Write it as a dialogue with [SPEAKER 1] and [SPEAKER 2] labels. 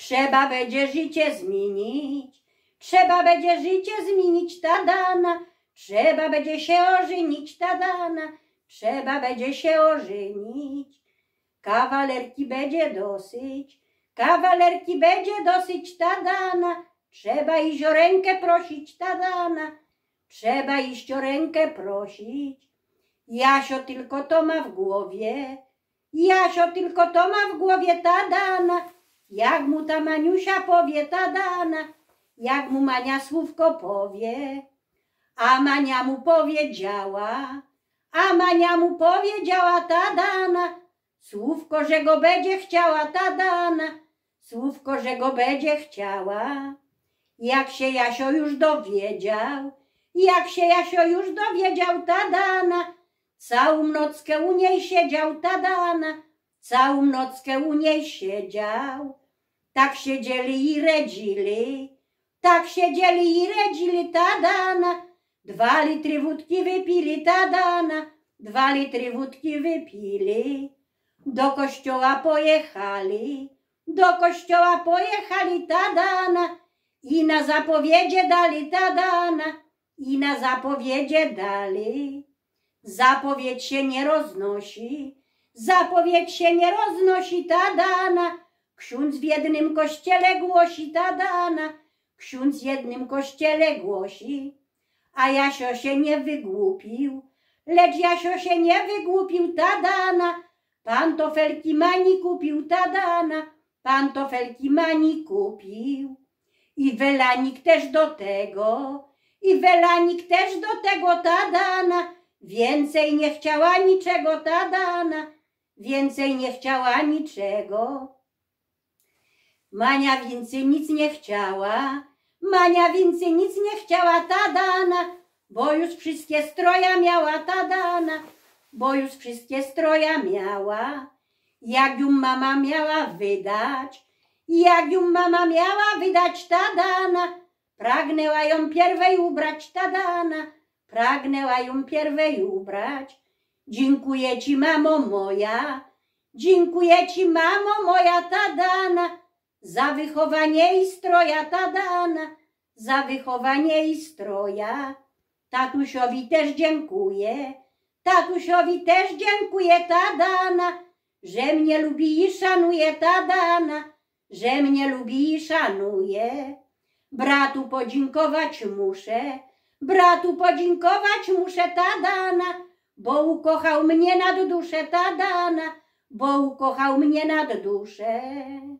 [SPEAKER 1] Trzeba będzie życie zmienić, trzeba będzie życie zmienić, ta dana. Trzeba będzie się ożenić, ta dana. Trzeba będzie się ożenić. Kawalerki będzie dosyć, kawalerki będzie dosyć, ta dana. Trzeba iść o rękę prosić, ta dana. Trzeba iść o rękę prosić. Jasio tylko to ma w głowie, Jasio tylko to ma w głowie, ta dana. Jak mu ta Maniusia powie, ta dana, jak mu Mania słówko powie. A Mania mu powiedziała, a Mania mu powiedziała, ta dana. Słówko, że go będzie chciała, ta dana. Słówko, że go będzie chciała. Jak się Jasio już dowiedział, jak się Jasio już dowiedział, ta dana. Całą nockę u niej siedział, ta dana. Całą nockę u niej siedział. Tak siedzieli i redzili, tak siedzieli i redzili, ta dana. 2 litry wódki wypili, ta dana. 2 litry wódki wypili. Do kościoła pojechali, do kościoła pojechali, ta dana. I na zapowiedzie dali, ta dana. I na zapowiedzie dali. Zapowiedź się nie roznosi, zapowiedź się nie roznosi, ta dana. Ksiądz w jednym kościele głosi, ta dana. Ksiądz w jednym kościele głosi. A Jasio się nie wygłupił, lecz Jasio się nie wygłupił, ta dana. Pantofelki Mani kupił, ta dana. Pantofelki Mani kupił. I welanik też do tego, i welanik też do tego, ta dana. Więcej nie chciała niczego, ta dana. Więcej nie chciała niczego. Mania więcej nic nie chciała, Mania więcej nic nie chciała, ta dana. Bo już wszystkie stroja miała, ta dana. Bo już wszystkie stroja miała. Jak ją mama miała wydać, jak ją mama miała wydać, ta dana. Pragnęła ją pierwej ubrać, ta dana. Pragnęła ją pierwej ubrać. Dziękuję ci, mamo moja, dziękuję ci, mamo moja, ta dana. Za wychowanie i stroja, ta dana. Za wychowanie i stroja. Tatusiowi też dziękuję, tatusiowi też dziękuję, ta dana. Że mnie lubi i szanuje, ta dana. Że mnie lubi i szanuje. Bratu podziękować muszę, bratu podziękować muszę, ta dana. Bo ukochał mnie nad duszę, ta dana. Bo ukochał mnie nad duszę.